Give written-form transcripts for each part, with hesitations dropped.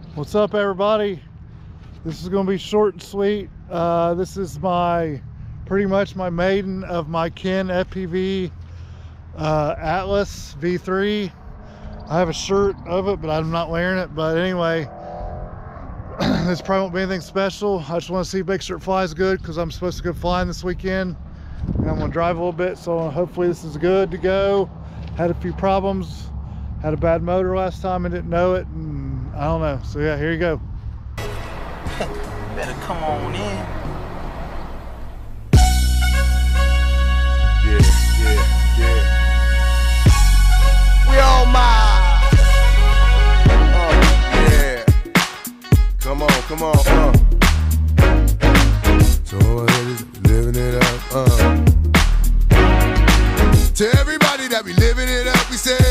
What's up, everybody? This is going to be short and sweet. This is pretty much my maiden of my Kinfpv Atlas V3. I have a shirt of it, but I'm not wearing it. But anyway, this probably won't be anything special. I just want to make sure it flies good because I'm supposed to go flying this weekend. And I'm going to drive a little bit, so hopefully this is good to go. Had a few problems. Had a bad motor last time and didn't know it, and I don't know. So yeah, here you go. Better come on in. Yeah. We all mine. Yeah. Come on. So living it up. To everybody that be living it up, we say.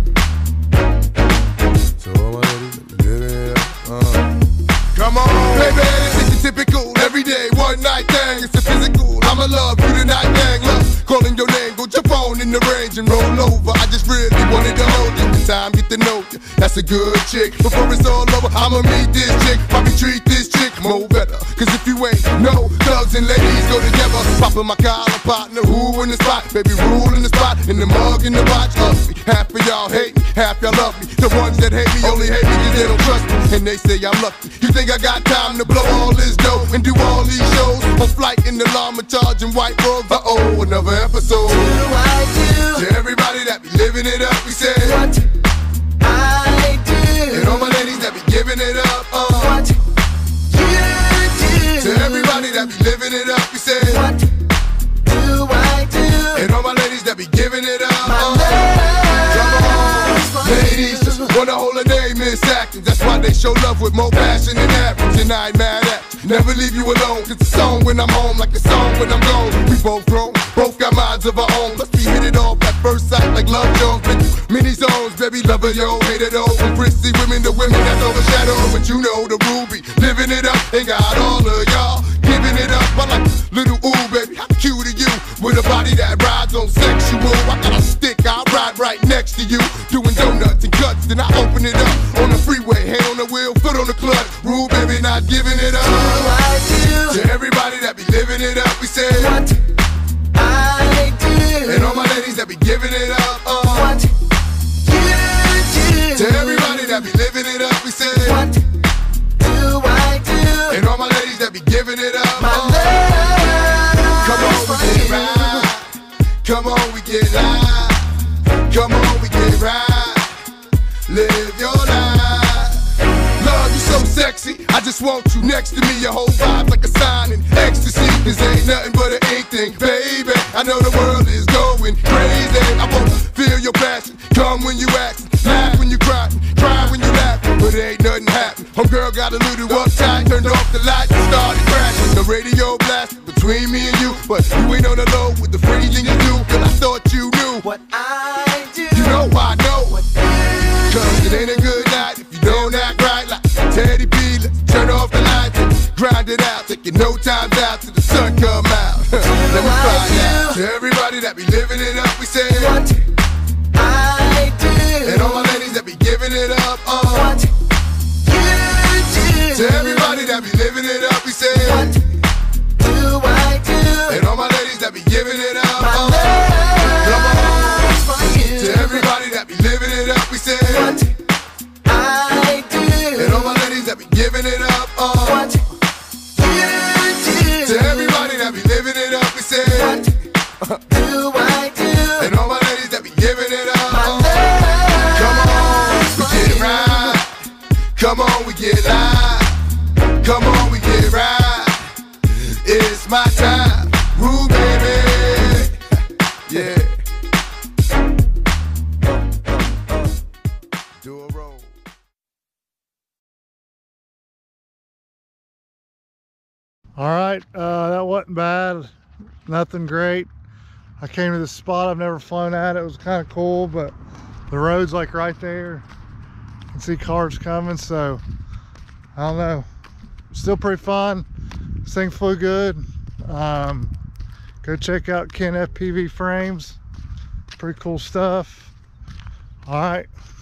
So living it up. Come on, baby, it's a typical everyday one night thing. It's a physical. I'ma love you tonight, gang. Love calling your name, go jump on in the range and roll over. I just really wanted to hold you. The time get to know you. That's a good chick. Before it's all over, I'ma meet this chick. Probably treat this chick more better. Cause if you ain't no thugs and ladies go together. Popping my collar, partner, who in the spot? Baby, rule in the spot, in the mug, in the watch. Ugly. Half of y'all hate me, half y'all love me. The ones that hate me only hate me cause they don't trust me. And they say I'm lucky. You think I got time to blow all this dough and do all these shows? On flight in the llama charging white robes. Uh-oh, another episode. To everybody that be living it up, we say what I do. And all my ladies that be giving it up, what you do. To everybody that be living it up, we say what do I do. And all my ladies that be giving it up, ladies just wanna hold a name, Miss Acting. That's why they show love with more passion than average. And I ain't mad at you. Never leave you alone. It's a song when I'm home, like a song when I'm gone. We both grown, both got minds of our own. Let's be hit it off at first sight like Love Jones. Many zones, baby, lover, yo, hate it all. From prissy women to women that's overshadowed. But you know the ruby, living it up. Ain't got all of y'all giving it up. I like little ooh, baby, how cute are you? With a body that rides on sexual. I got a stick, I'll ride right next to you. Doing donuts and cuts, then I open it up. On the freeway, hand on the wheel, foot on the clutch. Rule, baby, not giving it up. To everybody that be living it up, we say what I do. And all my ladies that be giving it up, what you do. To everybody that be living it up, we say what do I do. And all my ladies that be giving it up, my love. Come on, we get right. Come on, we get live. Come on, we get right. Live your life. Love, you so sexy. I just want you next to me. Your whole vibe's like a sign in ecstasy. This ain't nothing but an ink thing, baby. I know the world is going crazy. I wanna feel your passion. Come when you act, laugh when you cry when you laugh. But it ain't nothing happen. Homegirl got a little uptight, turned off the lights and started crashing. The radio blasted between me and you, but you ain't on the low with the freezing you do. Cause I thought you knew what I do. You know I know what I do. Cause it ain't a good night if you don't act right like Teddy B. Let's turn off the lights and grind it out. Taking no times out till the sun come out. Let me find out. To everybody that be living it up, we say what I do. And all my ladies that be giving it up, what you do. To everybody that be living it up, we say what do I do. And all my ladies that be giving it up, come on. To everybody that be living it up, we say what I do. And all my ladies that be giving it up, what you do. To everybody that be living it up, we say what do I do. And all my ladies that be giving it up, come on, we get right. Come on, we get live. Come on, we get right. It's my time, woo, baby. Yeah. Do a roll. All right, that wasn't bad. Nothing great. I came to this spot I've never flown at. It was kind of cool, but the road's like right there. You can see cars coming, so I don't know. Still pretty fun. This thing flew good. Go check out Kinfpv frames. Pretty cool stuff. All right.